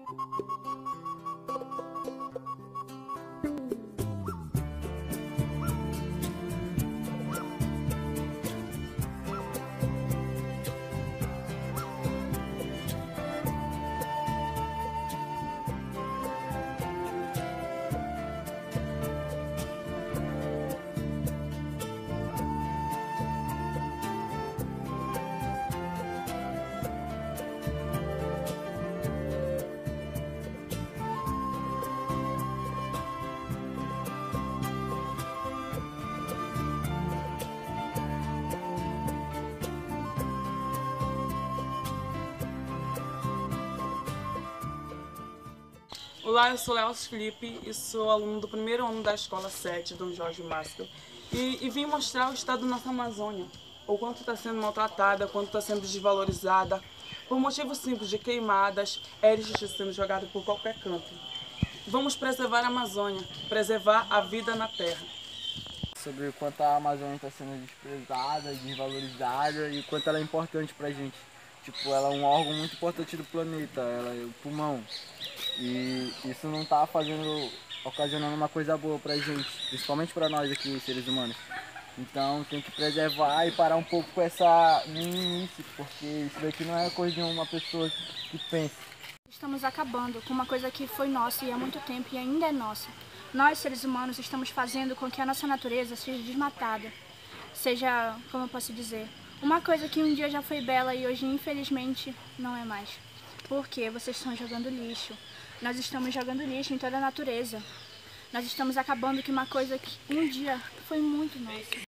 Olá, eu sou Leoz Felipe e sou aluno do primeiro ano da Escola 7, Dom Jorge Masca, e vim mostrar o estado da nossa Amazônia, o quanto está sendo maltratada, o quanto está sendo desvalorizada, por motivos simples de queimadas, éricos sendo jogados por qualquer canto. Vamos preservar a Amazônia, preservar a vida na Terra. Sobre o quanto a Amazônia está sendo desprezada, desvalorizada e o quanto ela é importante pra gente. Tipo, ela é um órgão muito importante do planeta, ela é o pulmão. E isso não está ocasionando uma coisa boa pra gente, principalmente para nós aqui, seres humanos. Então tem que preservar e parar um pouco com essa meninice, porque isso daqui não é coisa de uma pessoa que pensa. Estamos acabando com uma coisa que foi nossa e há muito tempo e ainda é nossa. Nós, seres humanos, estamos fazendo com que a nossa natureza seja desmatada. Seja, como eu posso dizer, uma coisa que um dia já foi bela e hoje, infelizmente, não é mais. Porque vocês estão jogando lixo. Nós estamos jogando lixo em toda a natureza. Nós estamos acabando com uma coisa que um dia foi muito nossa.